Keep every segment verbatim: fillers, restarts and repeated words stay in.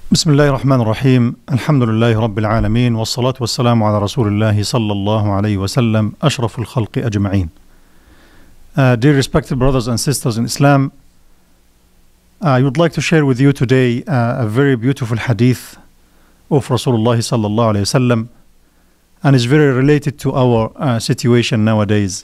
بسم الله الرحمن الرحيم الحمد لله رب العالمين والصلاة والسلام على رسول الله صلى الله عليه وسلم أشرف الخلق أجمعين. Uh, dear respected brothers and sisters in Islam, I would like to share with you today uh, a very beautiful hadith of Rasulullah sallallahu alayhi wasallam, and is very related to our uh, situation nowadays.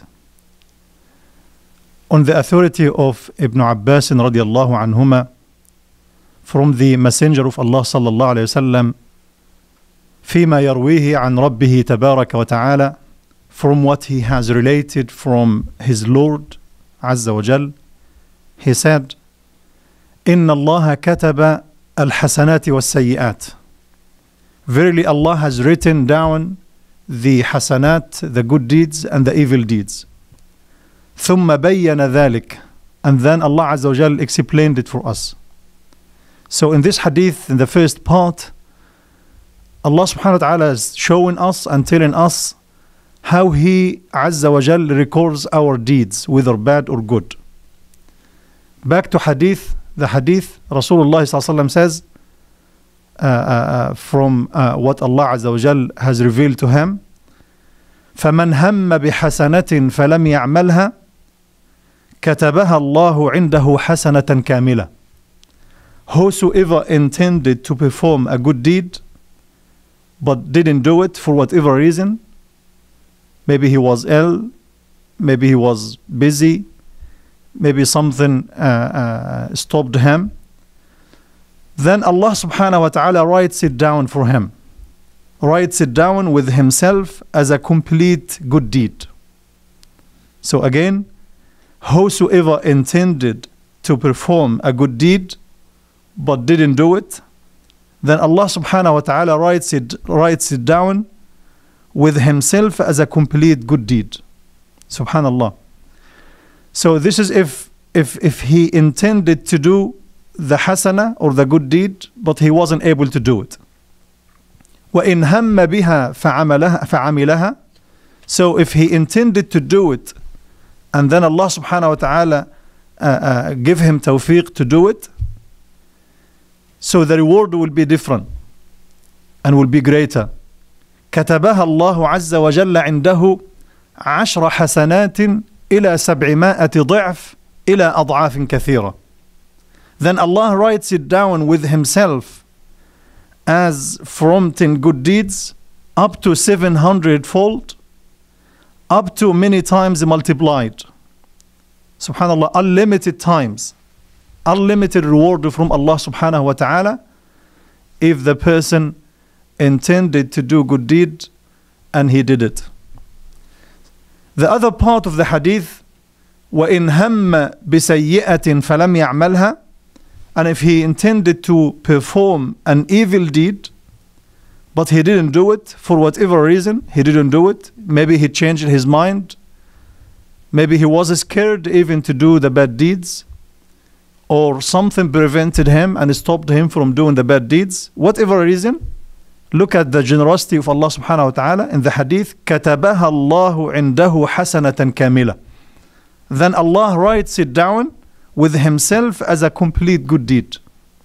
On the authority of Ibn Abbas radiallahu anhuma, from the Messenger of Allah sallallahu alayhi wasallam, فيما يرويه عن ربه تبارك وتعالى, from what he has related from his Lord عز وجل, he said, إن الله كتب الحسنات والسيئات. Verily Allah has written down the hasanat, the good deeds and the evil deeds. ثم بين ذلك, and then Allah عز وجل explained it for us. So in this hadith, in the first part, Allah subhanahu wa ta'ala is showing us and telling us how He Azza wa Jal records our deeds, whether bad or good. Back to hadith, the hadith, Rasulullah sallallahu alaihi wasallam says, uh, uh, from uh, what Allah Azza wa Jal has revealed to him, فَمَنْ هَمَّ بِحَسَنَةٍ فَلَمْ يَعْمَلْهَا كَتَبَهَا اللَّهُ عِنْدَهُ حَسَنَةً كَامِلَةً. Whosoever intended to perform a good deed but didn't do it for whatever reason, maybe he was ill, maybe he was busy, maybe something uh, uh, stopped him, then Allah subhanahu wa ta'ala writes it down for him, writes it down with himself as a complete good deed. So again, whosoever intended to perform a good deed but didn't do it, then Allah subhanahu wa ta'ala writes it, writes it down with himself as a complete good deed. Subhanallah. So this is if, if, if he intended to do the hasana or the good deed, but he wasn't able to do it. وَإِنْ هَمَّ بِهَا فَعَمَلَهَا فَعَمِلَهَا. So if he intended to do it, and then Allah subhanahu wa ta'ala uh, uh, give him tawfiq to do it, so the reward will be different and will be greater. كتبها الله عز وجل عنده عشر حسنات إلى سبعمائة ضعف إلى أضعاف كثيرة. Then Allah writes it down with himself as from ten good deeds up to seven hundred fold, up to many times multiplied. Subhanallah, unlimited times. Unlimited reward from Allah subhanahu wa ta'ala if the person intended to do good deed and he did it. The other part of the hadith, وَإِنْ هَمَّ بِسَيِّئَةٍ فَلَمْ يَعْمَلْهَا, and if he intended to perform an evil deed but he didn't do it for whatever reason, he didn't do it, maybe he changed his mind, maybe he was scared even to do the bad deeds, or something prevented him and stopped him from doing the bad deeds, whatever reason, look at the generosity of Allah subhanahu wa ta'ala in the hadith, كَتَبَهَا اللَّهُ عِنْدَهُ حَسَنَةً كَامِلَةً. Then Allah writes it down with himself as a complete good deed.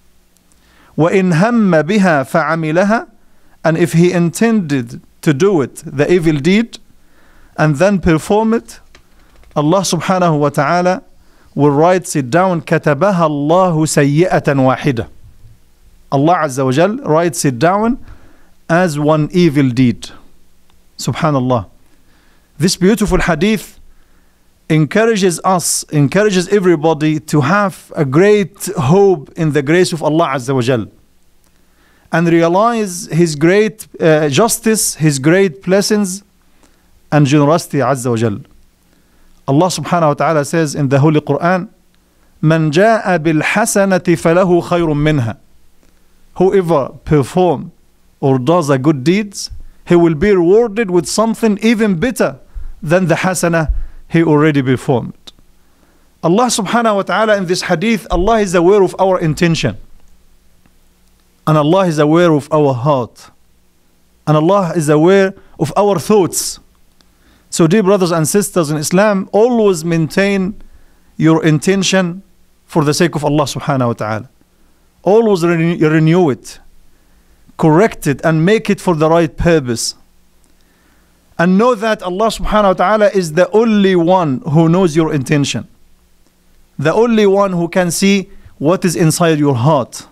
وَإِنْ هَمَّ بِهَا فَعَمِلَهَا, and if he intended to do it, the evil deed, and then perform it, Allah subhanahu wa ta'ala will write it down, كتبها الله سيئة واحدة. Allah Azza wa Jal writes it down as one evil deed. Subhanallah. This beautiful hadith encourages us, encourages everybody to have a great hope in the grace of Allah Azza wa Jal, and realize His great uh, justice, His great blessings and generosity Azza wa Jal. Allah subhanahu wa ta'ala says in the Holy Quran, مَنْ جَاءَ بِالْحَسَنَةِ فَلَهُ خَيْرٌ مِّنْهَا. Whoever perform or does a good deeds, he will be rewarded with something even better than the hasana he already performed. Allah subhanahu wa ta'ala in this hadith, Allah is aware of our intention, and Allah is aware of our heart, and Allah is aware of our thoughts. So dear brothers and sisters in Islam, always maintain your intention for the sake of Allah subhanahu wa ta'ala. Always renew it. correct it and make it for the right purpose. And know that Allah subhanahu wa ta'ala is the only one who knows your intention. The only one who can see what is inside your heart.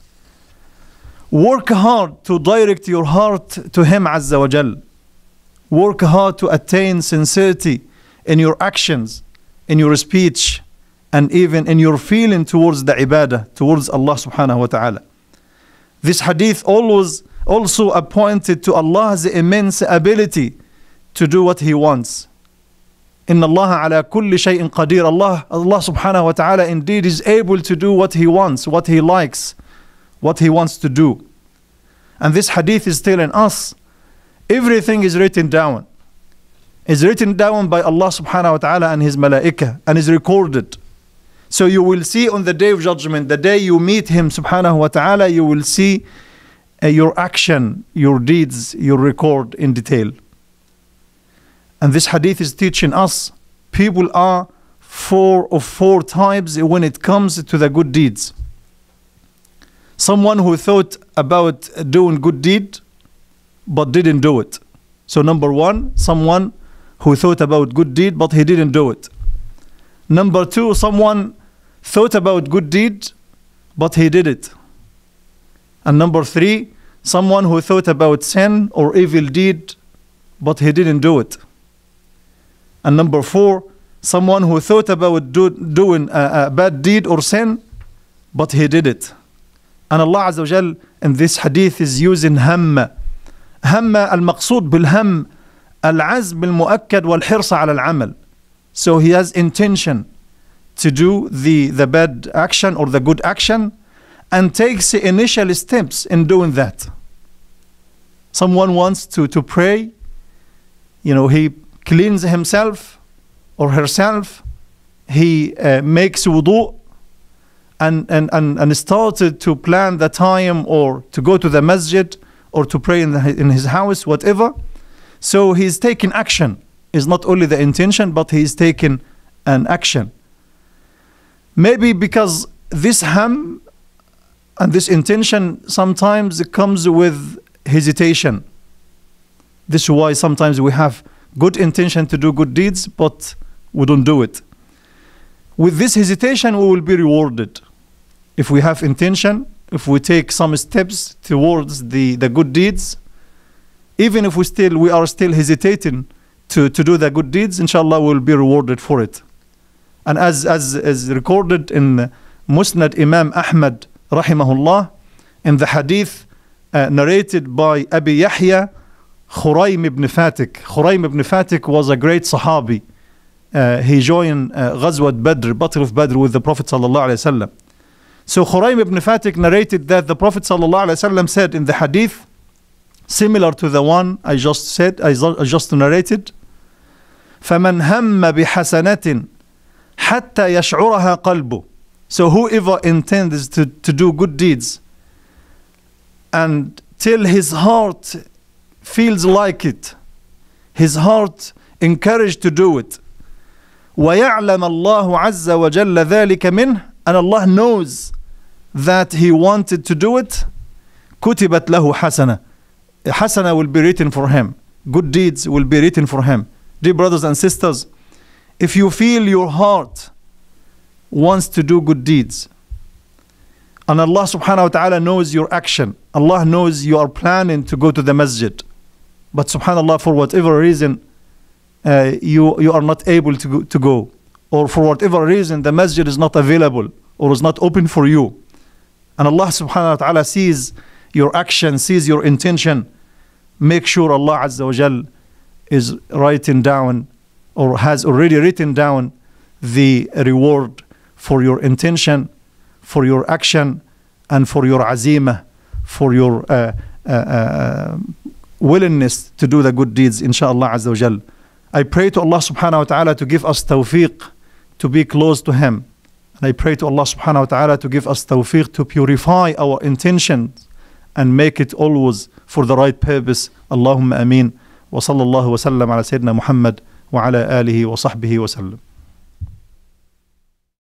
Work hard to direct your heart to Him Azza wa Jal. Work hard to attain sincerity in your actions, in your speech, and even in your feeling towards the ibadah, towards Allah subhanahu wa ta'ala. This hadith always also appointed to Allah's immense ability to do what He wants. Inna Allah ala kulli shay'in qadir. Allah, Allah subhanahu wa ta'ala indeed is able to do what He wants, what He likes, what He wants to do. And this hadith is telling us everything is written down. Is written down by Allah subhanahu wa ta'ala and His malaika and is recorded. So you will see on the day of judgment, the day you meet Him subhanahu wa ta'ala, you will see uh, your action, your deeds, your record in detail. And this hadith is teaching us people are four of four types when it comes to the good deeds. Someone who thought about doing good deed but didn't do it. So number one, someone who thought about good deed but he didn't do it. Number two, someone thought about good deed but he did it. And number three, someone who thought about sin or evil deed but he didn't do it. And number four, someone who thought about do, doing a, a bad deed or sin but he did it. And Allah Azza wa Jal in this hadith is using hamma. Hamma al-maqsood bil-ham al-azm al-mu'akkad wal-hirsa ala al-amal. So he has intention to do the, the bad action or the good action and takes the initial steps in doing that. Someone wants to, to pray, you know, he cleans himself or herself, he uh, makes wudu and, and, and, and started to plan the time or to go to the masjid or to pray in, the, in his house, whatever. So he's taking action. It's not only the intention, but he's taking an action. Maybe because this ham and this intention sometimes comes with hesitation. This is why sometimes we have good intention to do good deeds, but we don't do it. With this hesitation, we will be rewarded. If we have intention, if we take some steps towards the, the good deeds, even if we still we are still hesitating to, to do the good deeds, inshallah, we will be rewarded for it. And as as as recorded in Musnad Imam Ahmad rahimahullah, in the hadith uh, narrated by Abi Yahya, Khuraym ibn Fatik. Khuraym ibn Fatik was a great Sahabi. Uh, he joined uh, Ghazwat Badr, Battle of Badr with the Prophet sallallahu alaihi wasallam. So Khuraym ibn Fatik narrated that the Prophet sallallahu alaihi wasallam said in the hadith, similar to the one I just said, I just narrated, فَمَنْ هَمَّ بِحَسَنَةٍ حَتَّى يَشْعُرَهَا قَلْبُهُ. So whoever intends to, to do good deeds and till his heart feels like it, his heart encouraged to do it, وَيَعْلَمَ اللَّهُ عَزَّ وَجَلَّ ذَلِكَ مِنْهُ, and Allah knows that he wanted to do it, كُتِبَتْ لَهُ حَسَنَةً. Hasana will be written for him. Good deeds will be written for him. Dear brothers and sisters, if you feel your heart wants to do good deeds, and Allah subhanahu wa ta'ala knows your action, Allah knows you are planning to go to the masjid, but subhanallah, for whatever reason, uh, you, you are not able to go, to go, or for whatever reason, the masjid is not available, or is not open for you, and Allah subhanahu wa ta'ala sees your action, sees your intention, make sure Allah Azza wa Jal is writing down or has already written down the reward for your intention, for your action, and for your azimah, for your uh, uh, uh, willingness to do the good deeds, inshaAllah Azza wa Jal. I pray to Allah subhanahu wa ta'ala to give us tawfiq to be close to Him. And I pray to Allah subhanahu wa ta'ala to give us tawfiq to purify our intentions and make it always for the right purpose. Allahumma ameen. Wa sallallahu wa sallam ala Sayyidina Muhammad wa ala alihi wa sahbihi wa sallam.